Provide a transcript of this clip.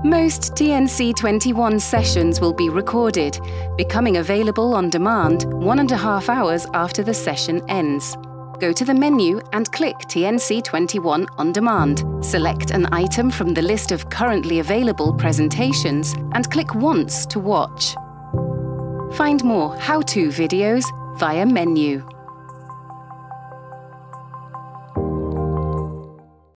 Most TNC21 sessions will be recorded, becoming available on demand 1.5 hours after the session ends. Go to the menu and click TNC21 On Demand. Select an item from the list of currently available presentations and click once to watch. Find more how-to videos via menu.